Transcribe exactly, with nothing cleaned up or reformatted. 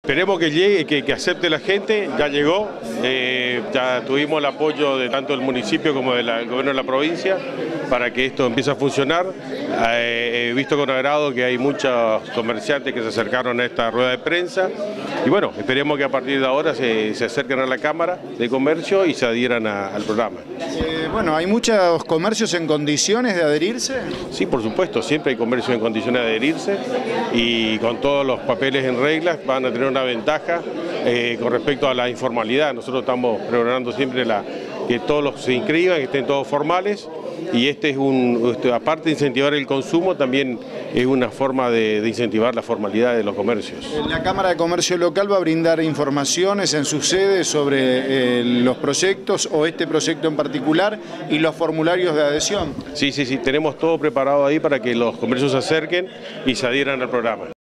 Esperemos que llegue, que, que acepte la gente, ya llegó, eh, ya tuvimos el apoyo de tanto del municipio como del gobierno de la provincia para que esto empiece a funcionar. Eh, he visto con agrado que hay muchos comerciantes que se acercaron a esta rueda de prensa y bueno, esperemos que a partir de ahora se, se acerquen a la Cámara de Comercio y se adhieran a, al programa. Eh, bueno, ¿hay muchos comercios en condiciones de adherirse? Sí, por supuesto, siempre hay comercios en condiciones de adherirse y con todos los papeles en regla van a tener una ventaja eh, con respecto a la informalidad. Nosotros estamos programando siempre la, que todos los se inscriban, que estén todos formales y este es un, este, aparte de incentivar el consumo, también es una forma de, de incentivar la formalidad de los comercios. La Cámara de Comercio Local va a brindar informaciones en su sede sobre eh, los proyectos o este proyecto en particular y los formularios de adhesión. Sí, sí, sí, tenemos todo preparado ahí para que los comercios se acerquen y se adhieran al programa.